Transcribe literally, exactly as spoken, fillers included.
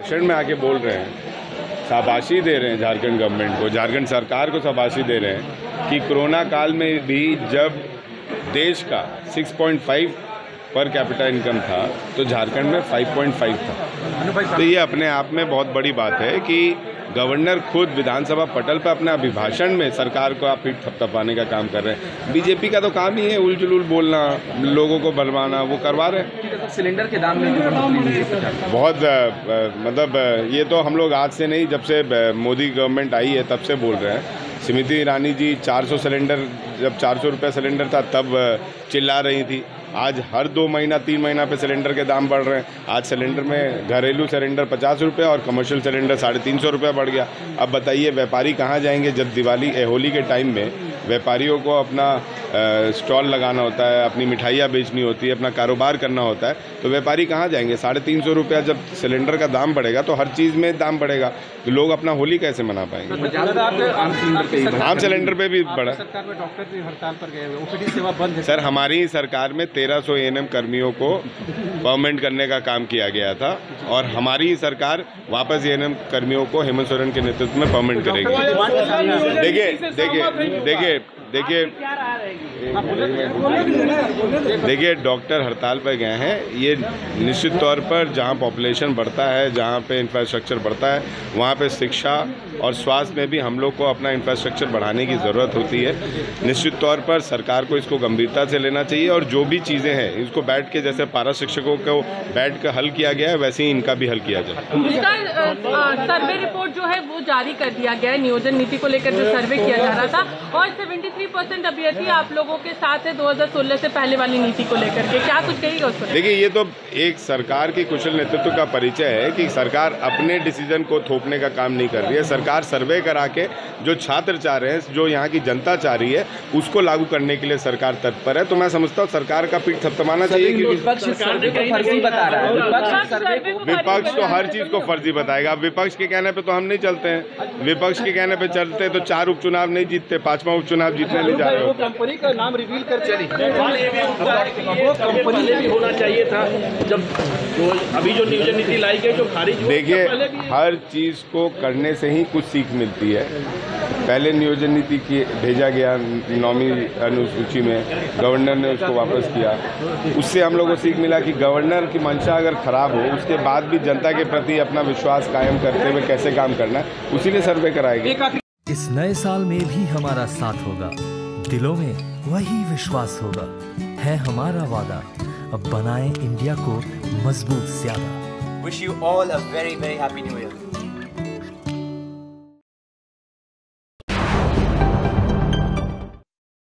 भाषण में आके बोल रहे हैं, शाबाशी दे रहे हैं झारखंड गवर्नमेंट को, झारखंड सरकार को शाबाशी दे रहे हैं कि कोरोना काल में भी जब देश का छह पॉइंट पाँच पर कैपिटा इनकम था तो झारखंड में पाँच पॉइंट पाँच था। तो ये अपने आप में बहुत बड़ी बात है कि गवर्नर खुद विधानसभा पटल पर अपने अभिभाषण में सरकार को आप पीठ थपथपाने का काम कर रहे हैं। बीजेपी का तो काम ही है उल जुलूल बोलना, लोगों को बलवाना, वो करवा रहे हैं। सिलेंडर के दाम में बहुत मतलब ये तो हम लोग आज से नहीं, जब से मोदी गवर्नमेंट आई है तब से बोल रहे हैं। स्मृति ईरानी जी चार सौ सिलेंडर, जब चार सौ रुपये सिलेंडर था तब चिल्ला रही थी। आज हर दो महीना तीन महीना पे सिलेंडर के दाम बढ़ रहे हैं। आज सिलेंडर में घरेलू सिलेंडर पचास रुपये और कमर्शियल सिलेंडर साढ़े तीन सौ रुपये बढ़ गया। अब बताइए व्यापारी कहाँ जाएंगे जब दिवाली होली के टाइम में व्यापारियों को अपना स्टॉल लगाना होता है, अपनी मिठाइयाँ बेचनी होती है, अपना कारोबार करना होता है, तो व्यापारी कहाँ जाएंगे? साढ़े तीन सौ रुपया जब सिलेंडर का दाम बढ़ेगा तो हर चीज़ में दाम बढ़ेगा, तो लोग अपना होली कैसे मना पाएंगे? आम सिलेंडर पे भी बढ़ा। सरकार में डॉक्टर भी हड़ताल पर गए, ओपीडी सेवा बंद है। सर हमारी ही सरकार में तेरह सौ ए एन एम कर्मियों को परमानेंट करने का काम किया गया था और हमारी ही सरकार वापस ए एन एम कर्मियों को हेमंत सोरेन के नेतृत्व में परमानेंट करेगी। देखिए देखिए देखिए देखिए देखिए डॉक्टर हड़ताल पर गए हैं। ये निश्चित तौर पर जहां पॉपुलेशन बढ़ता है, जहां पे इंफ्रास्ट्रक्चर बढ़ता है, वहां पे शिक्षा और स्वास्थ्य में भी हम लोग को अपना इंफ्रास्ट्रक्चर बढ़ाने की ज़रूरत होती है। निश्चित तौर पर सरकार को इसको गंभीरता से लेना चाहिए और जो भी चीज़ें हैं इसको बैठ के, जैसे पारा शिक्षकों को बैठ कर हल किया गया है वैसे ही इनका भी हल किया जाए। सर्वे रिपोर्ट जो है वो जारी कर दिया गया है, नियोजन नीति को लेकर जो सर्वे किया जा रहा था और तिहत्तर परसेंट अभ्यर्थी आप लोगों के साथ है दो हज़ार सोलह से पहले वाली नीति को लेकर के, क्या कुछ कहिएगा उस पर? देखिए ये तो एक सरकार की कुशल नेतृत्व का परिचय है कि सरकार अपने डिसीजन को थोपने का काम नहीं कर रही है। सरकार सर्वे करा के जो छात्र चाह रहे हैं, जो यहाँ की जनता चाह रही है, उसको लागू करने के लिए सरकार तत्पर है। तो मैं समझता हूँ सरकार का पीठ थपथपाना चाहिए क्योंकि विपक्ष फर्जी बता रहा है। विपक्ष तो हर चीज को फर्जी बताएगा। विपक्ष के कहने पे तो हम नहीं चलते हैं, विपक्ष के कहने पे चलते तो चार उपचुनाव नहीं जीतते, पांचवा उपचुनाव जीतने नहीं जा रहे हो। कंपनी का नाम रिवील कर चली, वो कंपनी भी होना चाहिए था जब जो अभी जो नियोजन नीति लाई गई जो खारिज। देखिए हर चीज को करने से ही कुछ सीख मिलती है। पहले नियोजन नीति की भेजा गया नौवीं अनुसूची में, गवर्नर ने उसको वापस किया, उससे हम लोगों को सीख मिला कि गवर्नर की मंशा अगर खराब हो उसके बाद भी जनता के प्रति अपना विश्वास कायम करते हुए कैसे काम करना है, उसी लिए सर्वे कराएगी। इस नए साल में भी हमारा साथ होगा, दिलों में वही विश्वास होगा, है हमारा वादा, अब बनाएं इंडिया को मजबूत ज्यादा। Wish you all a very very happy new year.